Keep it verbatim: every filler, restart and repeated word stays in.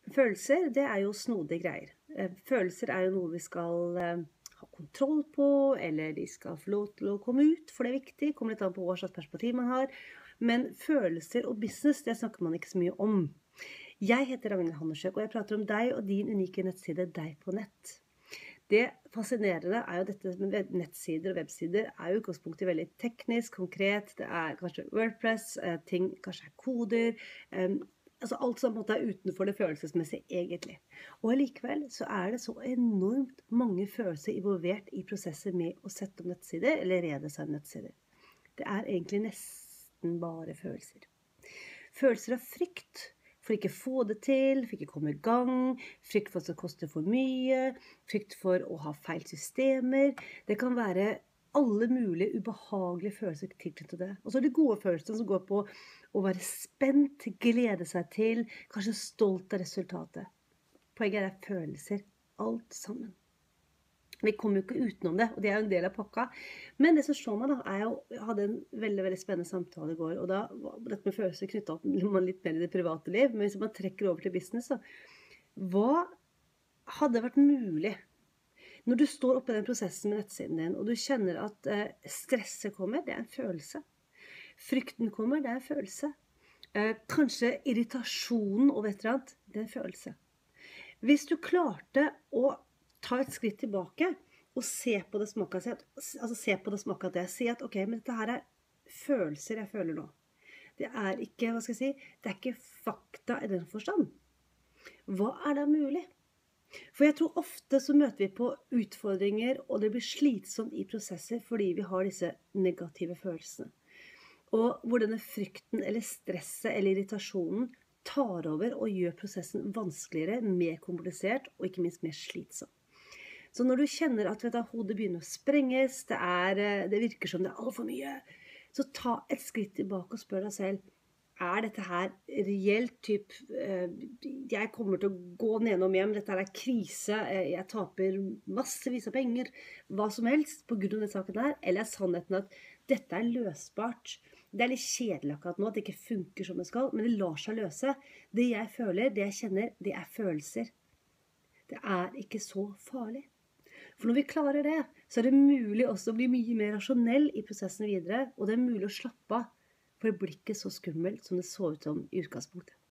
Følelser, det er jo snodige greier. Eh, Følelser er jo noe vi skal eh, ha kontroll på, eller de skal få lov til å komme ut, for det er viktig. Kommer litt an på hva slags perspektiv man har. Men følelser og business, det snakker man ikke så mye om. Jeg heter Ragnhild Hannesjøk, og jeg prater om deg og din unike nettside Deg på nett. Det fascinerende er jo dette med nettsider og websider er jo i utgangspunktet veldig teknisk, konkret. Det er kanskje WordPress, eh, ting kanskje er koder, eh, altså alt som på en måte er utenfor det følelsesmessige egentlig. Og allikevel så er det så enormt mange følelser involvert i prosesser med å sette opp nettsider eller redesigne nettsider. Det er egentlig nesten bare følelser. Følelser av frykt for ikke å få det til, for ikke å komme i gang, frykt for at det koster for mye, frykt for å ha feil systemer. Det kan være alle mulige ubehagelige følelser tilknyttet til det. Og så er det gode følelser som går på å være spent, glede seg til, kanskje stolt av resultatet. Poenget er følelser, alt sammen. Vi kommer jo ikke utenom det, og det er jo en del av pakka. Men det som slår meg da, er jo, jeg hadde en veldig, veldig spennende samtale i går, og da var dette med følelser knyttet opp litt mer i det private liv, men hvis man trekker over til business, så hva hadde vært mulig når du står oppe i den prosessen med nettsiden din, og du kjenner at eh, stresset kommer, det er en følelse. Frykten kommer, det er en følelse. Eh, kanskje irritasjonen over et eller annet, det er en følelse. Hvis du klarte å ta et skritt tilbake og se på det smaket, altså se på det smaket det, si at ok, men dette her er følelser jeg føler nå. Det er ikke, hva skal jeg si, det er ikke fakta i den forstand. Hva er da mulig? For jeg tror ofte så møter vi på utfordringer, og det blir slitsomt i prosesser fordi vi har disse negative følelsene. Og hvor denne frykten eller stresset eller irritasjonen tar over og gjør prosessen vanskeligere, mer komplisert og ikke minst mer slitsom. Så når du kjenner at vet du, hodet begynner å sprenges, det, er, det virker som det er alt for mye, så ta et skritt tilbake og spør deg selv, er dette her reelt typ, jeg kommer til å gå nedom hjem, dette her er krise, jeg taper massevis av penger, hva som helst på grunn av den saken her, eller er sannheten at dette er løsbart. Det er litt kjedelig akkurat nå, at det ikke funker som det skal, men det lar seg løse. Det jeg føler, det jeg kjenner, det er følelser. Det er ikke så farlig. For når vi klarer det, så er det mulig også å bli mye mer rasjonell i prosessen videre, og det er mulig å slappe av, for det blir ikke så skummelt som det så ut som i utgangspunktet.